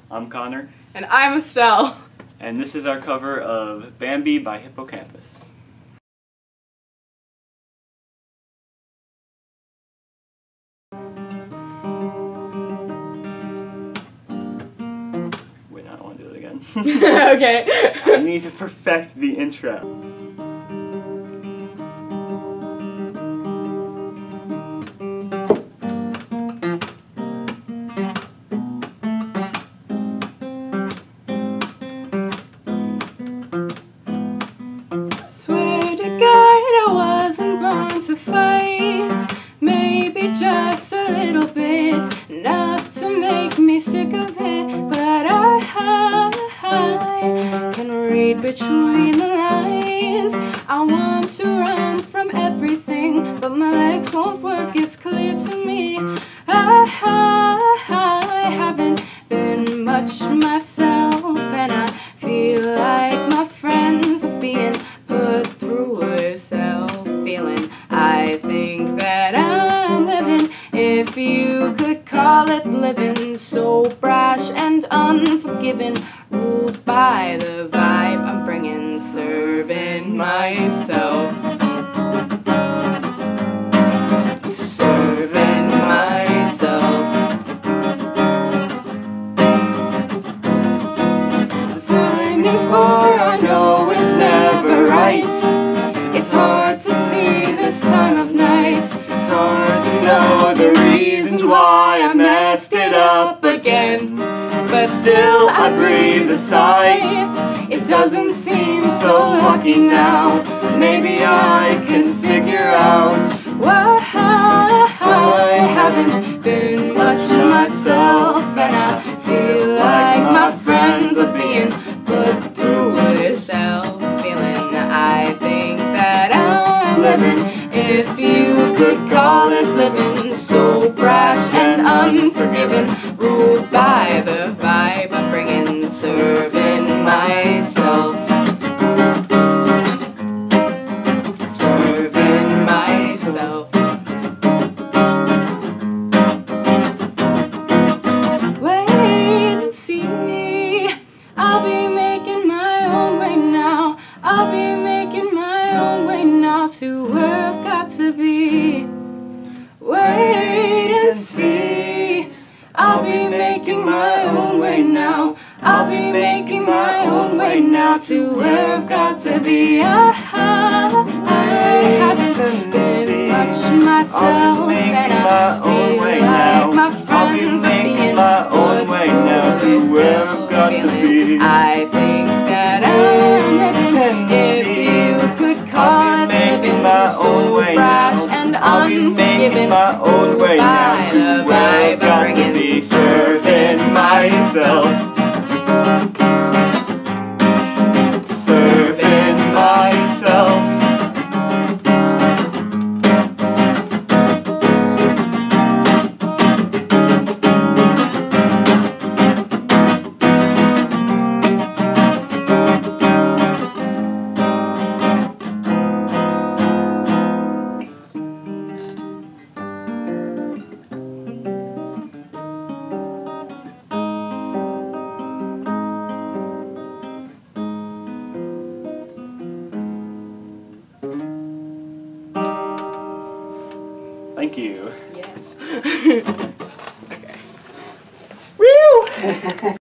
I'm Connor. And I'm Estelle. And this is our cover of Bambi by Hippo Campus. Wait, no, I don't want to do it again. Okay. I need to perfect the intro. Swear to God I wasn't born to fight. Maybe just a little bit, enough to make me sick of it. But I can read between the lines. I want to run from everything, but my legs won't work, it's clear to me. I haven't been much myself, and I feel like my friends are being put through a self-feeling. I think that I'm living, if you could call it living, so brash and unforgiving, ruled by the vibe I'm bringing, serving myself. Serving myself. The timing's poor, I know it's never right. It's hard to see this time of night. It's hard to know the reasons why I messed it up again. But still I breathe a sigh. It doesn't seem so lucky now. Maybe I can figure out why I haven't been much myself, and I feel like my friends are being put through a self-feeling. I think that I'm living, if you could call it living, so brash and unforgiving, ruled by the vibe I'm bringing, serving myself. Serving myself. Wait and see, I'll be making my own way now. I'll be making my own way now to where I've got to be. Wait and see, I'll be making my own way now. I'll be making my own way now to where I've got to be. I haven't been much myself, and I feel like my friends are being put through a self-feeling. I think that I'm living, if you could call it living, so brash and unforgiving, ruled by the vibe I'm bringing, serving myself. Serving myself. Thank you. Yes. Okay. Woo!